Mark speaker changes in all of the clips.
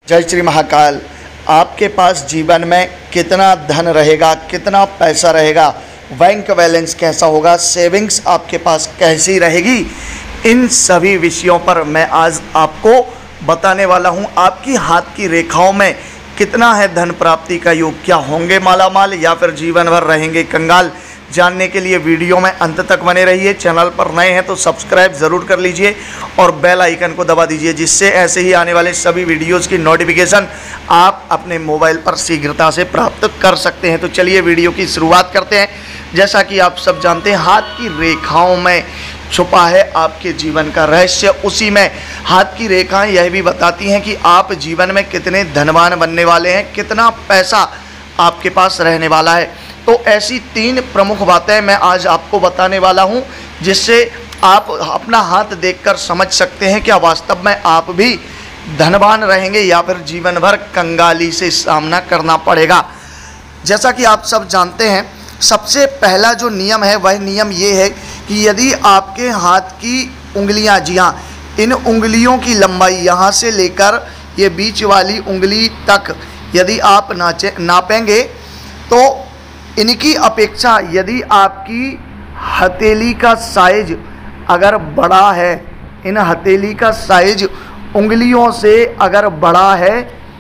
Speaker 1: जय श्री महाकाल। आपके पास जीवन में कितना धन रहेगा, कितना पैसा रहेगा, बैंक बैलेंस कैसा होगा, सेविंग्स आपके पास कैसी रहेगी, इन सभी विषयों पर मैं आज आपको बताने वाला हूं। आपकी हाथ की रेखाओं में कितना है धन प्राप्ति का योग, क्या होंगे मालामाल या फिर जीवन भर रहेंगे कंगाल, जानने के लिए वीडियो में अंत तक बने रहिए। चैनल पर नए हैं तो सब्सक्राइब ज़रूर कर लीजिए और बेल आइकन को दबा दीजिए, जिससे ऐसे ही आने वाले सभी वीडियोस की नोटिफिकेशन आप अपने मोबाइल पर शीघ्रता से प्राप्त कर सकते हैं। तो चलिए वीडियो की शुरुआत करते हैं। जैसा कि आप सब जानते हैं, हाथ की रेखाओं में छुपा है आपके जीवन का रहस्य। उसी में हाथ की रेखाएं यह भी बताती हैं कि आप जीवन में कितने धनवान बनने वाले हैं, कितना पैसा आपके पास रहने वाला है। तो ऐसी 3 प्रमुख बातें मैं आज आपको बताने वाला हूं, जिससे आप अपना हाथ देखकर समझ सकते हैं क्या वास्तव में आप भी धनवान रहेंगे या फिर जीवन भर कंगाली से सामना करना पड़ेगा। जैसा कि आप सब जानते हैं, सबसे पहला जो नियम है वह नियम ये है कि यदि आपके हाथ की उंगलियां, जी हाँ, इन उंगलियों की लंबाई यहाँ से लेकर ये बीच वाली उंगली तक यदि आप नापेंगे तो इनकी अपेक्षा यदि आपकी हथेली का साइज अगर बड़ा है, इन हथेली का साइज उंगलियों से अगर बड़ा है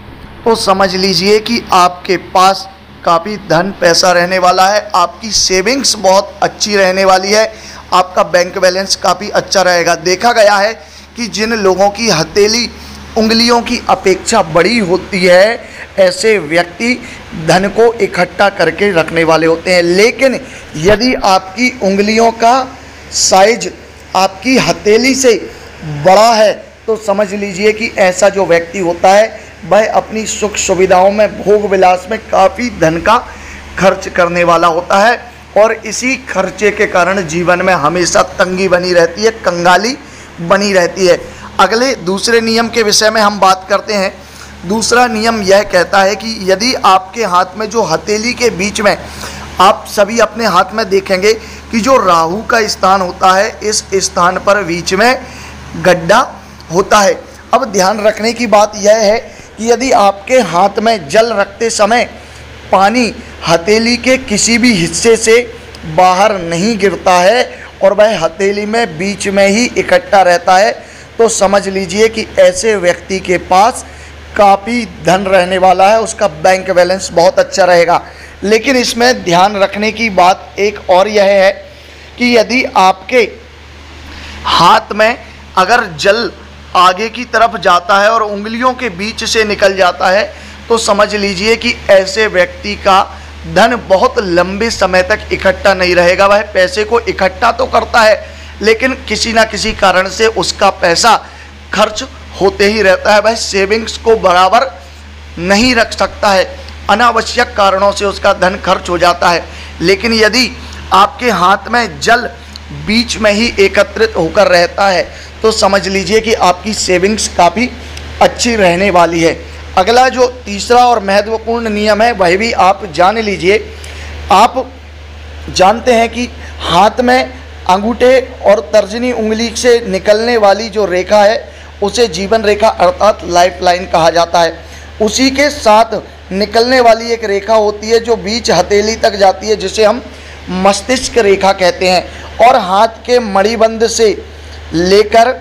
Speaker 1: तो समझ लीजिए कि आपके पास काफ़ी धन पैसा रहने वाला है, आपकी सेविंग्स बहुत अच्छी रहने वाली है, आपका बैंक बैलेंस काफ़ी अच्छा रहेगा। देखा गया है कि जिन लोगों की हथेली उंगलियों की अपेक्षा बड़ी होती है, ऐसे व्यक्ति धन को इकट्ठा करके रखने वाले होते हैं। लेकिन यदि आपकी उंगलियों का साइज आपकी हथेली से बड़ा है तो समझ लीजिए कि ऐसा जो व्यक्ति होता है वह अपनी सुख सुविधाओं में, भोग विलास में काफ़ी धन का खर्च करने वाला होता है, और इसी खर्चे के कारण जीवन में हमेशा तंगी बनी रहती है, कंगाली बनी रहती है। अगले दूसरे नियम के विषय में हम बात करते हैं। दूसरा नियम यह कहता है कि यदि आपके हाथ में जो हथेली के बीच में, आप सभी अपने हाथ में देखेंगे कि जो राहु का स्थान होता है, इस स्थान पर बीच में गड्ढा होता है। अब ध्यान रखने की बात यह है कि यदि आपके हाथ में जल रखते समय पानी हथेली के किसी भी हिस्से से बाहर नहीं गिरता है और वह हथेली में बीच में ही इकट्ठा रहता है, तो समझ लीजिए कि ऐसे व्यक्ति के पास काफ़ी धन रहने वाला है, उसका बैंक बैलेंस बहुत अच्छा रहेगा। लेकिन इसमें ध्यान रखने की बात एक और यह है कि यदि आपके हाथ में अगर जल आगे की तरफ जाता है और उंगलियों के बीच से निकल जाता है, तो समझ लीजिए कि ऐसे व्यक्ति का धन बहुत लंबे समय तक इकट्ठा नहीं रहेगा। वह पैसे को इकट्ठा तो करता है, लेकिन किसी ना किसी कारण से उसका पैसा खर्च होते ही रहता है, वह सेविंग्स को बराबर नहीं रख सकता है, अनावश्यक कारणों से उसका धन खर्च हो जाता है। लेकिन यदि आपके हाथ में जल बीच में ही एकत्रित होकर रहता है तो समझ लीजिए कि आपकी सेविंग्स काफ़ी अच्छी रहने वाली है। अगला जो तीसरा और महत्वपूर्ण नियम है वह भी आप जान लीजिए। आप जानते हैं कि हाथ में अंगूठे और तर्जनी उंगली से निकलने वाली जो रेखा है उसे जीवन रेखा अर्थात लाइफ लाइन कहा जाता है। उसी के साथ निकलने वाली एक रेखा होती है जो बीच हथेली तक जाती है, जिसे हम मस्तिष्क रेखा कहते हैं, और हाथ के मणिबंध से लेकर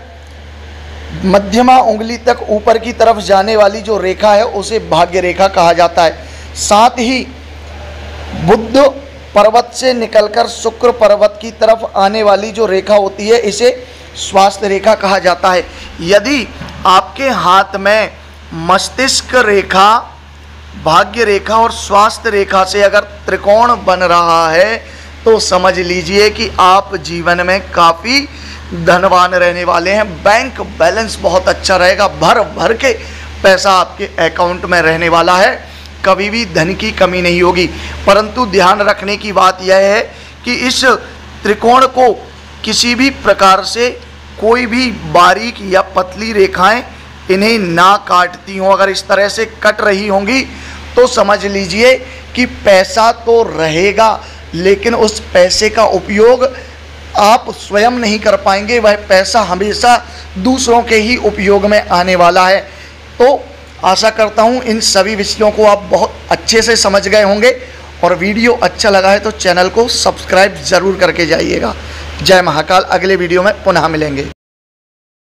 Speaker 1: मध्यमा उंगली तक ऊपर की तरफ जाने वाली जो रेखा है उसे भाग्य रेखा कहा जाता है। साथ ही बुध पर्वत से निकलकर शुक्र पर्वत की तरफ आने वाली जो रेखा होती है, इसे स्वास्थ्य रेखा कहा जाता है। यदि आपके हाथ में मस्तिष्क रेखा, भाग्य रेखा और स्वास्थ्य रेखा से अगर त्रिकोण बन रहा है तो समझ लीजिए कि आप जीवन में काफ़ी धनवान रहने वाले हैं, बैंक बैलेंस बहुत अच्छा रहेगा, भर भर के पैसा आपके अकाउंट में रहने वाला है, कभी भी धन की कमी नहीं होगी। परंतु ध्यान रखने की बात यह है कि इस त्रिकोण को किसी भी प्रकार से कोई भी बारीक या पतली रेखाएं इन्हें ना काटती हों। अगर इस तरह से कट रही होंगी तो समझ लीजिए कि पैसा तो रहेगा, लेकिन उस पैसे का उपयोग आप स्वयं नहीं कर पाएंगे, वह पैसा हमेशा दूसरों के ही उपयोग में आने वाला है। तो आशा करता हूँ इन सभी विषयों को आप बहुत अच्छे से समझ गए होंगे और वीडियो अच्छा लगा है तो चैनल को सब्सक्राइब ज़रूर करके जाइएगा। जय महाकाल। अगले वीडियो में पुनः मिलेंगे।